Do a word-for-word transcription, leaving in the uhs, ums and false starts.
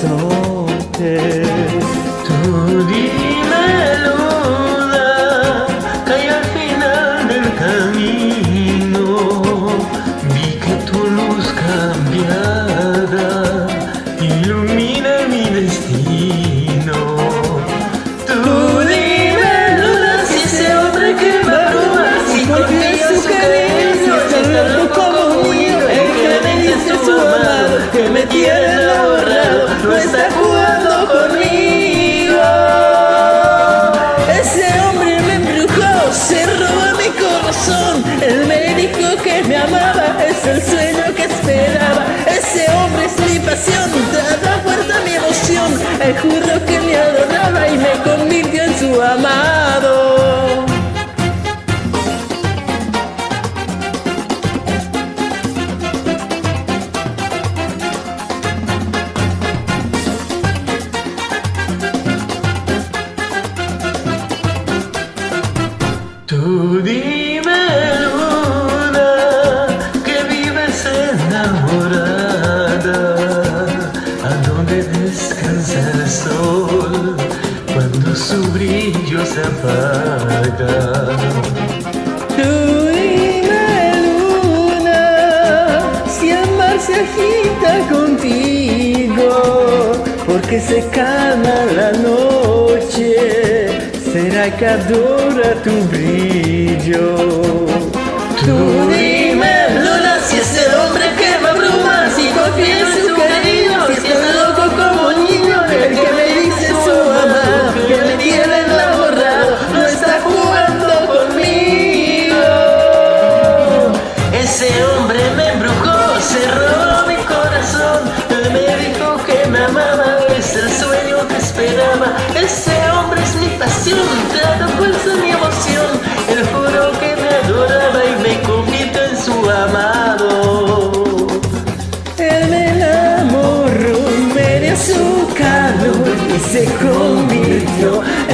horizonte. Tú dime, luna, que hay al final del camino vi que tu luz cambiada ilumina mi destino. Tú dime, luna, si ese hombre que me abruma, si confía en su cariño, si está loco como un niño, el que me dice su amado, que me tiene enamorado, no está jugando conmigo. Ese hombre me embrujó, se robó mi corazón. Él me dijo que me amaba, es el sueño que esperaba. Ese hombre es mi pasión, da fuerza mi emoción. Él juró que me adoraba y me convirtió en su amado. Tú dime, luna, que vives enamorada, a donde descansa el sol cuando su brillo se apaga. Tú dime, luna, si amar se agita contigo, porque se calma la noche, será que adora tu brillo. Tú dime, luna, si ese hombre que me abruma, si confía en su cariño, si está loco como un niño, el que me dice su amado, que me tiene enamorado, no está jugando conmigo. Ese hombre me embrujó, se robó mi corazón, él me dijo que me amaba, es el sueño que esperaba. Ese hombre es mi pasión, da fuerza mi emoción, él juró que me adoraba y me convirtió en su amado. Él me enamoró, me dio su calor y se convirtió